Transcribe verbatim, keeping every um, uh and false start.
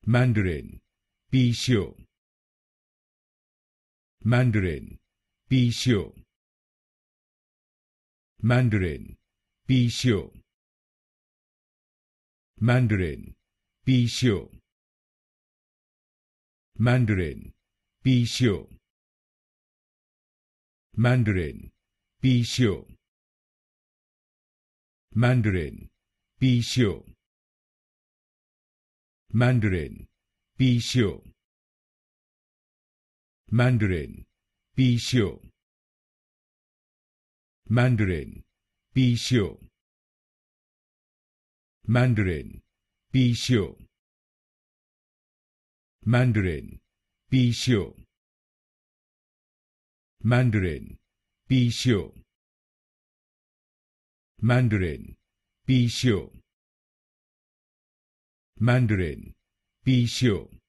Mandarin, Pixiu, Mandarin, Pixiu, Mandarin, Pixiu, Mandarin, Pixiu, Mandarin, Pixiu, Mandarin, Pixiu, Mandarin, Pixiu, Mandarin, Pixiu, Mandarin, Pixiu, Mandarin, Pixiu, Mandarin, Pixiu, Mandarin, Pixiu, Mandarin, Pixiu, Mandarin, Pixiu, Mandarin, Pixiu.